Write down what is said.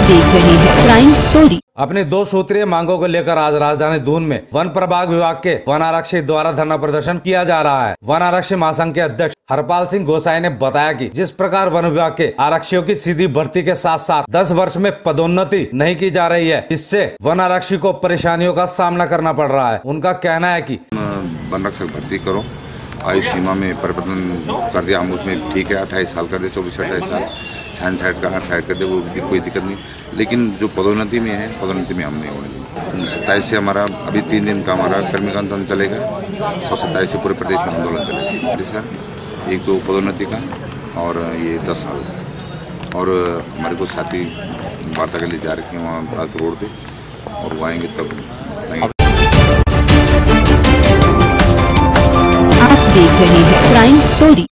देख रहे हैं क्राइम स्टोरी। अपनी 2 सूत्रीय मांगों को लेकर आज राजधानी दून में वन प्रभाग विभाग के वन आरक्षी द्वारा धरना प्रदर्शन किया जा रहा है। वन आरक्षी महासंघ के अध्यक्ष हरपाल सिंह गोसाई ने बताया कि जिस प्रकार वन विभाग के आरक्षियों की सीधी भर्ती के साथ साथ 10 वर्ष में पदोन्नति नहीं की जा रही है, इससे वन आरक्षी को परेशानियों का सामना करना पड़ रहा है। उनका कहना है कि वन रक्षक भर्ती करो, आयु सीमा में परिवर्तन कर दिया हम, उसमें ठीक है 28 साल कर दे, 24-28 साल, 60 कर दे, वो कोई दिक्कत नहीं। लेकिन जो पदोन्नति में है, पदोन्नति में हम नहीं होने देंगे। 27 से हमारा अभी 3 दिन का हमारा कर्मी का आंदोलन चलेगा और 27 से पूरे प्रदेश में आंदोलन चलेगा। जी सर, एक तो पदोन्नति का और ये 10 साल, और हमारे को साथी वार्ता के लिए जा रखे हैं वहाँ रोड पे, और वो आएंगे तब बताएंगे। आप देख रहे हैं क्राइम स्टोरी।